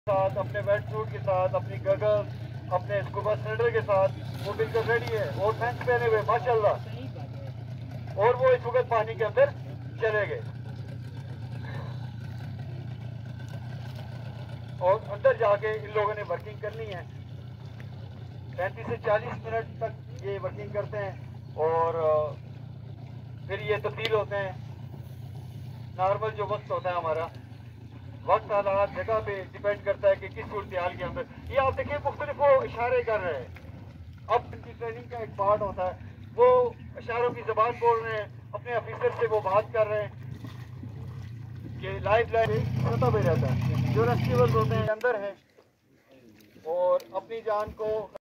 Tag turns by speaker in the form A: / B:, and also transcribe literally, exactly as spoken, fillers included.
A: साथ, अपने wait suit के साथ, अपनी गगल्स, अपने स्कूबा स्लेडर के साथ वो बिल्कुल रेडी है और फैंस पहने हुए माशाल्लाह। और वो इस वक्त पानी के अंदर चले गए और अंदर जाके इन लोगों ने वर्किंग करनी है। पैंतीस से चालीस मिनट तक ये वर्किंग करते हैं और फिर ये तब्दील होते हैं। नॉर्मल जो वक्त होता है हमारा, वक्त हालात जगह पे डिपेंड करता है कि किस सूरत हाल के अंदर। ये आप देखिए मुख्तलिफ वो इशारे कर रहे हैं। अब इनकी ट्रेनिंग का एक पार्ट होता है, वो इशारों की जबान बोल रहे हैं, अपने ऑफिसर से वो बात कर रहे हैं कि लाइफ लाइन सतह पे रहता है। जो रेस्क्यूअर्स होते हैं अंदर हैं और अपनी जान को